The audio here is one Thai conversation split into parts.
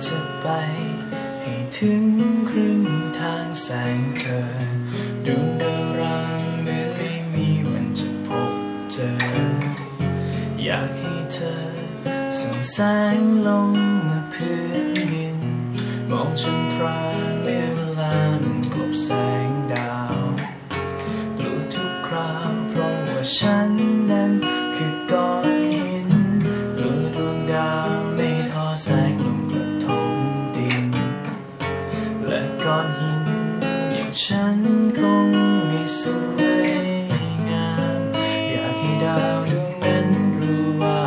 จะไปให้ถึงครึ่งทางแสงเธอดวงดาวร้างเหมือนไม่มีวันจะพบเจออยากให้เธอส่องแสงลงมาพื้นดินมองฉันตราเมื่อเวลามันกลบแสงดาวกลัวทุกคราวเพราะว่าฉันนั้นคือก้อนหินกลัวดวงดาวไม่ทอแสงลงกระทบดินและก้อนหินอย่างฉันคงไม่สวยงามอยากให้ดาวดวงนั้นรู้ว่า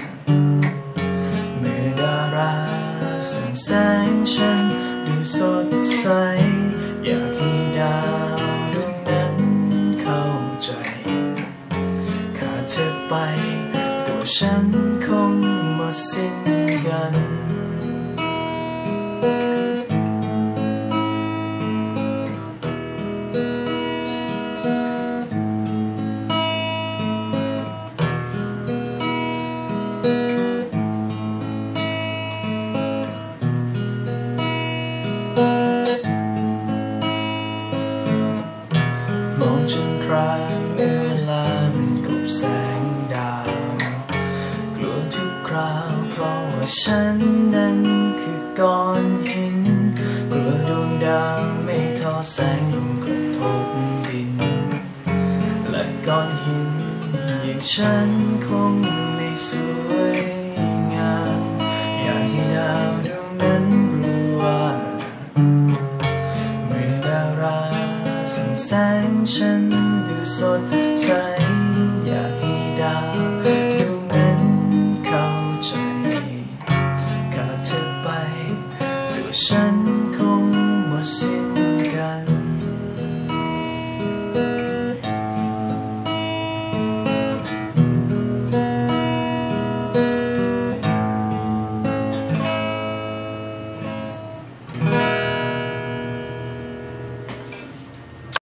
เมื่อดาราส่องแสงฉันดูสดใสอยากให้ดาวดวงนั้นเข้าใจขาดเธอไปตัวฉันคงหมดสิ้นกันมองจนคราเมื่อเวลามันกบแสงดาวกลัวทุกคราวเพราะว่าฉันนั้นคือก้อนหินกลัวดวงดาวไม่ทอแสงลงกระทบดินและก้อนหินอย่างฉันคง